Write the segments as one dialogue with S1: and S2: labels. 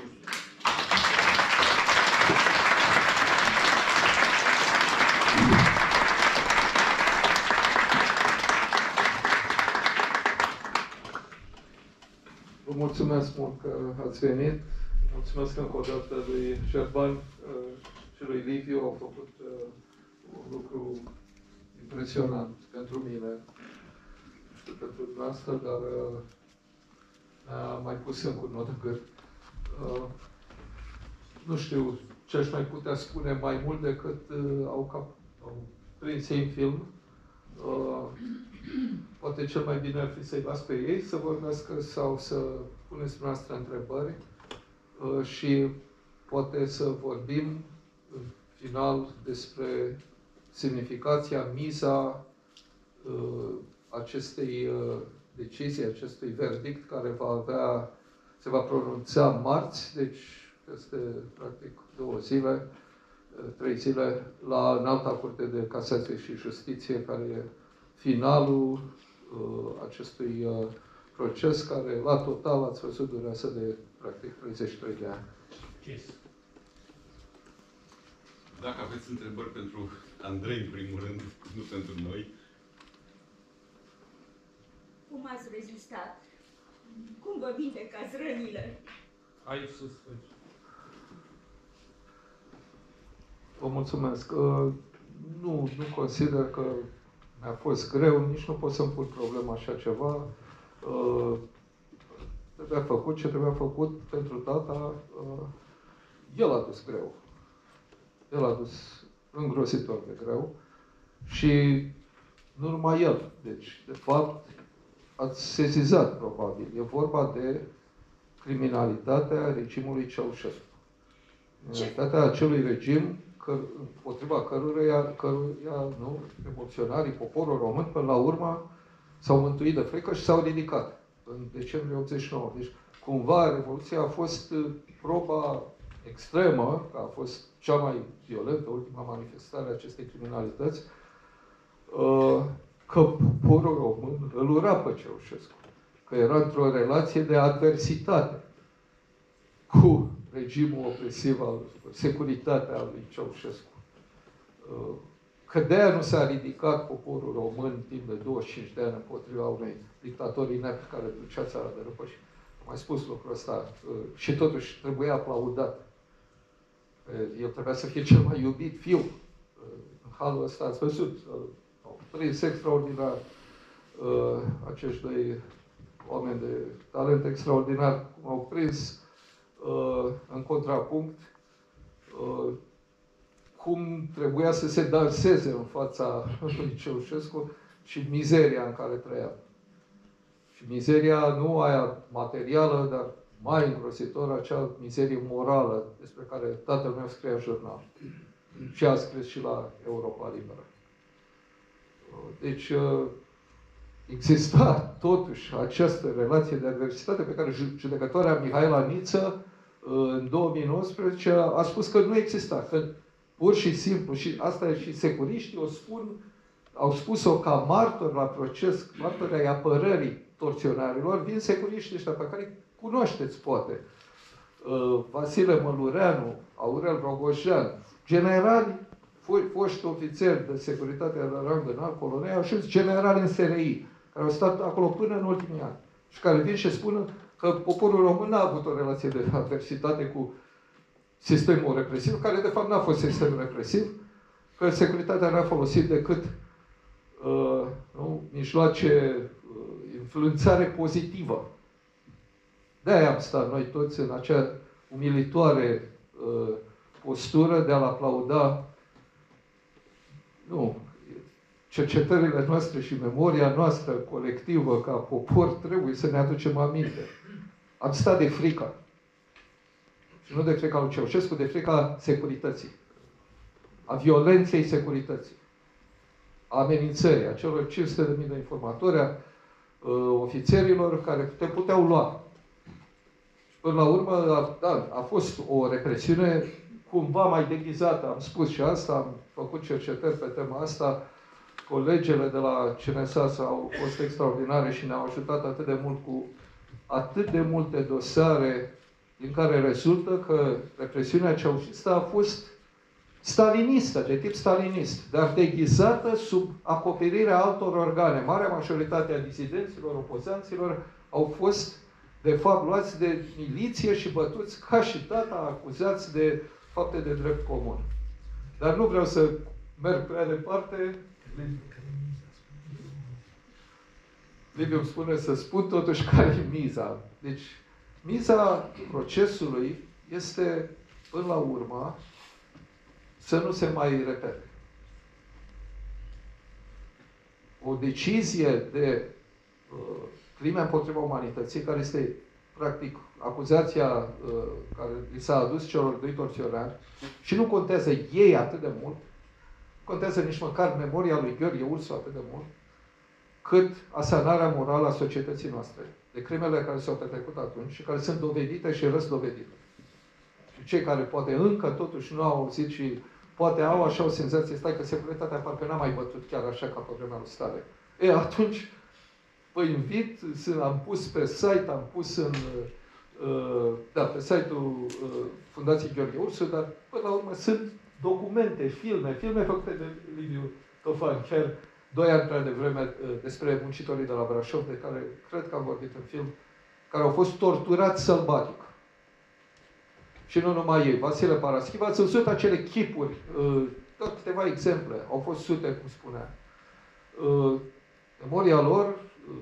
S1: Vă mulțumesc mult că ați venit. Mulțumesc încă o dată lui Șerban și lui Liviu. Au făcut un lucru impresionant pentru mine. Nu știu pentru dumneavoastră, dar mi-a mai pus încă un nod în gât. Nu știu ce aș mai putea spune mai mult decât au prins ei în film. Poate cel mai bine ar fi să-i las pe ei să vorbească sau să puneți dumneavoastră întrebări și poate să vorbim în final despre semnificația, miza acestei decizii, acestui verdict care se va pronunța marți, deci peste practic 2 zile, 3 zile, la Înalta Curte de Casație și Justiție, care e finalul acestui proces, care la total, ați văzut, durează de practic 33 de ani.
S2: Yes.
S3: Dacă aveți întrebări pentru Andrei, în primul rând, nu pentru noi.
S4: Cum ați rezistat? Cum vă vindecați rănile?
S2: Aici sus, aici.
S1: Vă mulțumesc. Nu consider că mi-a fost greu, nici nu pot să-mi pun problema așa ceva. Trebuia făcut ce trebuia făcut pentru tata. El a dus greu. El a dus îngrozitor de greu. Și nu numai el. Deci, de fapt, ați sesizat, probabil. E vorba de criminalitatea regimului Ceaușescu. Criminalitatea acelui regim împotriva căruia revoluționarii, poporul român, până la urmă, s-au mântuit de frică și s-au ridicat în decembrie 89. Deci, cumva, Revoluția a fost proba extremă, că a fost cea mai violentă, ultima manifestare a acestei criminalități, că poporul român îl ura pe Ceaușescu, că era într-o relație de adversitate cu regimul opresiv al securitatea lui Ceaușescu. Că de-aia nu s-a ridicat poporul român timp de 25 de ani împotriva unui dictator inept care ducea țara de răpă și am mai spus lucrul ăsta. Și totuși trebuia aplaudat. El trebuia să fie cel mai iubit fiu. În halul ăsta ați văzut. Au prins extraordinar acești doi oameni de talent extraordinar, cum au prins în contrapunct cum trebuia să se danseze în fața lui Ceaușescu și mizeria în care trăia. Și mizeria nu aia materială, dar mai îngrozitor, acea mizerie morală despre care tatăl meu scria în jurnal. Și a scris și la Europa Liberă. Deci exista totuși această relație de adversitate pe care judecătoarea Mihaela Niță în 2019 a spus că nu exista. Că pur și simplu, și asta e și securiștii au spus-o ca martor la proces, martori ai apărării torționarilor, vin securiștii ăștia pe care îi cunoașteți, poate. Vasile Mălureanu, Aurel Rogojean, generali, foști ofițeri de securitate de rang înalt, colonel, au și generali în SRI, care au stat acolo până în ultimii ani și care vin și spun că poporul român n-a avut o relație de adversitate cu sistemul represiv, care de fapt n-a fost sistem represiv, că securitatea n-a folosit decât mijloace, influențare pozitivă. De-aia am stat noi toți în acea umilitoare postură de a-l aplauda cercetările noastre și memoria noastră colectivă ca popor trebuie să ne aducem aminte. Am stat de frică. Și nu de frica lui Ceaușescu, de frica securității. A violenței securității. A amenințării, a celor 500.000 de informatori, a ofițerilor care te puteau lua. Și până la urmă, a fost o represiune cumva mai deghizată. Am spus și asta, am făcut cercetări pe tema asta. Colegele de la CNSAS au fost extraordinare și ne-au ajutat atât de mult cu atât de multe dosare din care rezultă că represiunea ceaușistă a fost stalinistă, de tip stalinist, dar deghizată sub acoperirea altor organe. Marea majoritate a disidenților, opozanților au fost, de fapt, luați de miliție și bătuți ca și tata, acuzați de fapte de drept comun. Dar nu vreau să merg prea departe. Liviu îmi spune să spun totuși care e miza. Deci, miza procesului este, până la urmă, să nu se mai repete. O decizie de crime împotriva umanității, care este, practic, acuzația care li s-a adus celor doi torționari, și nu contează ei atât de mult, contează nici măcar memoria lui Gheorghe Ursu atât de mult, cât asanarea morală a societății noastre, de crimele care s-au petrecut atunci și care sunt dovedite și răsdovedite. Și cei care poate încă totuși nu au auzit și poate au așa o senzație, stai că securitatea parcă n-a mai bătut chiar așa ca pe vremea lui Stalin. Atunci vă invit, am pus pe site, am pus pe site-ul Fundației Gheorghe Ursu, dar până la urmă sunt documente, filme făcute de Liviu Tofan, chiar 2 ani prea devreme, despre muncitorii de la Brașov, de care cred că am vorbit în film, care au fost torturați sălbatic. Și nu numai ei. Vasile Paraschiv, ați văzut acele chipuri, doar câteva exemple, au fost sute, cum spunea. Memoria lor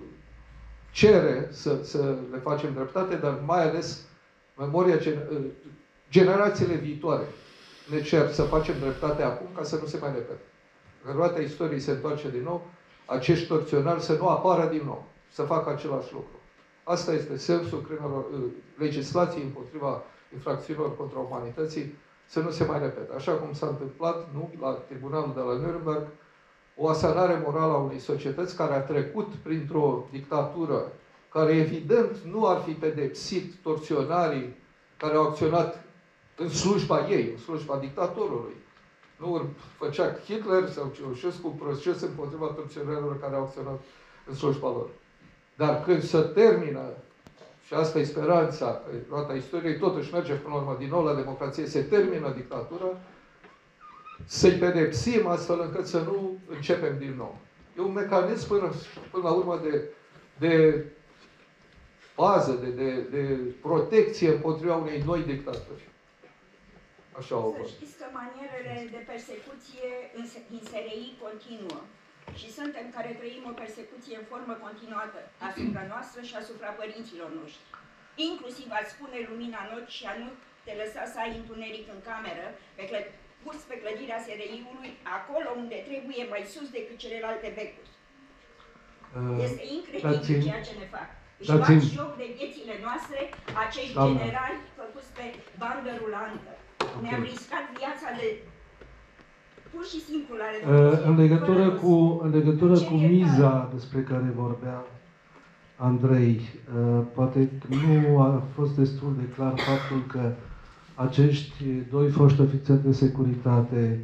S1: cere să le facem dreptate, dar mai ales memoria generațiile viitoare ne cer să facem dreptate acum ca să nu se mai repete. În roata istoriei se întoarce din nou, acești torționari să nu apară din nou, să facă același lucru. Asta este sensul crimelor, legislației împotriva infracțiunilor contra umanității, să nu se mai repete. Așa cum s-a întâmplat, nu, la tribunalul de la Nuremberg, o asanare morală a unei societăți care a trecut printr-o dictatură care, evident, nu ar fi pedepsit torționarii care au acționat în slujba ei, în slujba dictatorului. Nu făcea Hitler sau Ceaușescu proces împotriva torționarilor care au acționat în slujba lor. Dar când se termină, și asta e speranța, că roata istoriei totuși merge până la urmă din nou la democrație, se termină dictatura, să-i pedepsim astfel încât să nu începem din nou. E un mecanism până la urmă de bază, de protecție împotriva unei noi dictaturi. Așa o văd.
S4: Să știți că manierele de persecuție în SRI continuă. Și suntem care trăim o persecuție în formă continuată asupra noastră și asupra părinților noștri. Inclusiv ați spune lumina în ochi și a nu te lăsa să ai întuneric în cameră, pus pe clădirea SRI-ului, acolo unde trebuie, mai sus decât celelalte becuri. Este incredibil ceea ce ne fac. Își luați joc de viețile noastre acești generali făcuți pe bandă rulantă. Ne-am riscat viața de pur și simplu la
S2: în legătură cu miza despre care vorbea Andrei, poate nu a fost destul de clar faptul că acești 2 foști ofițeri de securitate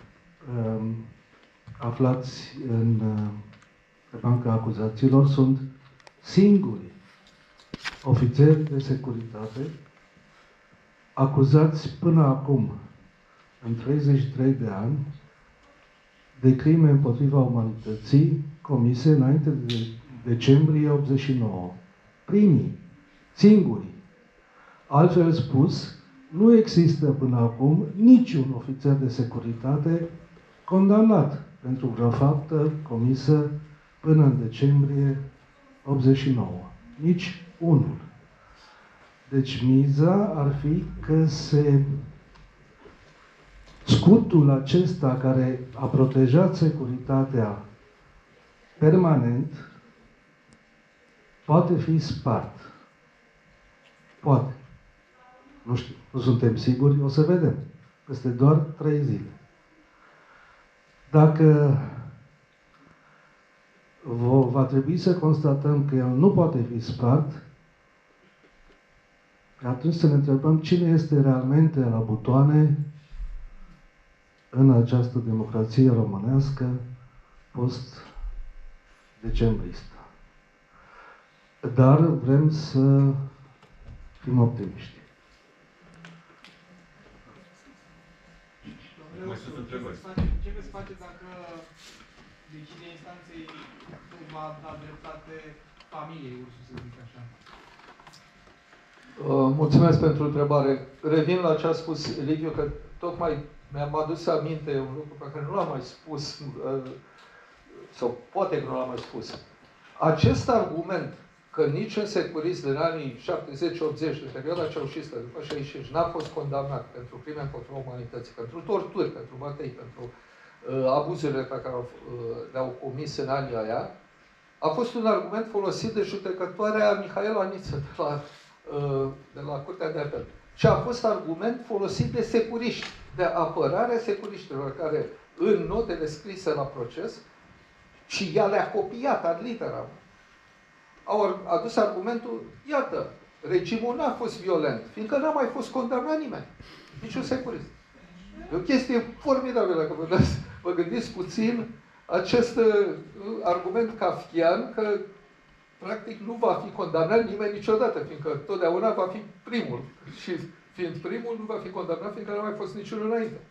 S2: aflați pe banca acuzaților sunt singuri ofițeri de securitate acuzați până acum, în 33 de ani, de crime împotriva umanității comise înainte de decembrie 89. Primii, singurii. Altfel spus, nu există până acum niciun ofițer de securitate condamnat pentru vreo faptă comisă până în decembrie 89. Nici unul. Deci miza ar fi că scutul acesta care a protejat securitatea permanent poate fi spart. Poate. Nu știu, nu suntem siguri, o să vedem. Peste doar 3 zile. Dacă va trebui să constatăm că el nu poate fi spart, atunci să ne întrebăm cine este realmente la butoane în această democrație românească post-decembristă. Dar vrem să fim optimiști.
S3: întrebări.
S5: Ce veți face dacă decizia instanței nu va da dreptate familiei Ursu, să zic așa?
S1: Mulțumesc pentru întrebare. Revin la ce a spus Liviu, că tocmai mi-am adus aminte un lucru pe care nu l-am mai spus, sau poate că nu l-am mai spus. Acest argument că nici un securist din anii 70-80, de perioada ceaușistă, după 65, n-a fost condamnat pentru crime împotriva umanității, pentru torturi, pentru bătăi, pentru abuzurile pe care le-au comis în anii aia, a fost un argument folosit de judecătoarea Mihaela Niță de la Curtea de Apel. Și a fost argument folosit de securiști, de apărare securiștilor, care în notele scrise la proces, și ea le-a copiat ad literam, au adus argumentul, iată, regimul n-a fost violent, fiindcă n-a mai fost condamnat nimeni, niciun securist. E o chestie formidabilă, dacă vă gândiți puțin, acest argument kafkian că practic nu va fi condamnat nimeni niciodată, fiindcă totdeauna va fi primul. Și fiind primul, nu va fi condamnat, fiindcă nu a mai fost niciunul înainte.